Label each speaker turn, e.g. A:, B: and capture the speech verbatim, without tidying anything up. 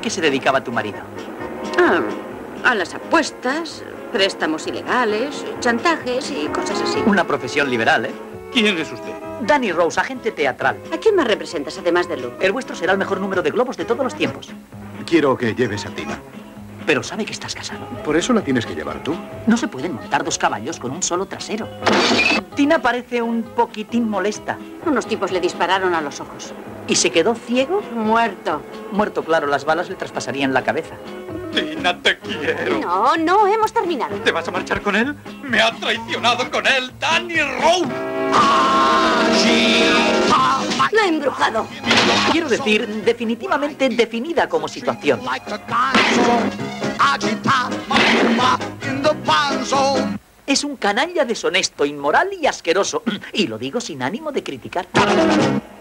A: qué se dedicaba tu marido?
B: Ah, a las apuestas, préstamos ilegales, chantajes y cosas así.
A: Una profesión liberal, ¿eh?
C: ¿Quién es usted?
A: Danny Rose, agente teatral.
B: ¿A quién más representas además de Luke?
A: El vuestro será el mejor número de globos de todos los tiempos.
D: Quiero que lleves a Tina.
A: Pero sabe que estás casado.
D: Por eso la tienes que llevar tú.
A: No se pueden montar dos caballos con un solo trasero. Tina parece un poquitín molesta.
B: Unos tipos le dispararon a los ojos.
A: ¿Y se quedó ciego?
B: Muerto.
A: Muerto, claro, las balas le traspasarían la cabeza.
C: Tina, te quiero.
B: No, no, hemos terminado.
C: ¿Te vas a marchar con él? ¡Me ha traicionado con él, Danny Rose!
B: La he embrujado.
A: Quiero decir, definitivamente definida como situación. Es un canalla deshonesto, inmoral y asqueroso. Y lo digo sin ánimo de criticar.